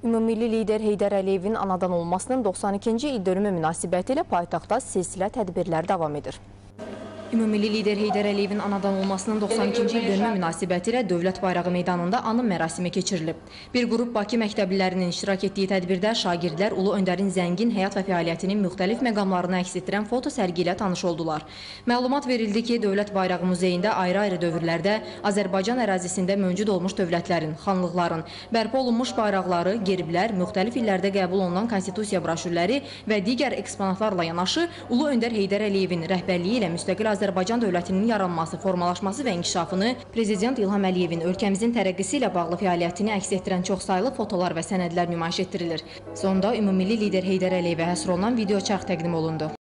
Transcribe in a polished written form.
Ümumilli lider Heydər Əliyevin anadan olmasının 92-ci il dönümü münasibətilə paytaxtda silsilə tədbirlər davam edir. Ümumilli lider Heydər Əliyevin anadan olmasının 92-ci il dönümü münasibətilə Dövlət Bayrağı meydanında anım mərasimi keçirilib. Bir qrup Bakı məktəblilərinin iştirak etdiyi tədbirdə şagirdlər Ulu Öndərin zəngin həyat və fəaliyyətinin müxtəlif məqamlarını əks etdirən foto sərgi ilə tanış oldular. Məlumat verildi ki, Dövlət Bayrağı muzeyində ayrı-ayrı dövrlərdə Azərbaycan ərazisində mövcud olmuş dövlətlərin, xanlıqların, bərpa olunmuş bayraqları, gerblər, müxtəlif illərdə qəbul olunan konstitusiya broşürləri və digər eksponatlarla yanaşı Ulu Öndər Heydər Əliyevin rəhbərliyi ilə müstəqil Azərbaycan dövlətinin yaranması, formalaşması və inkişafını, Prezident İlham Əliyevin ölkəmizin tərəqqisi ilə bağlı fəaliyyətini əks etdirən çoxsaylı fotolar və sənədlər nümayiş etdirilir. Sonda ümumilli lider Heydər Əliyevə həsr olunan video çarx təqdim olundu.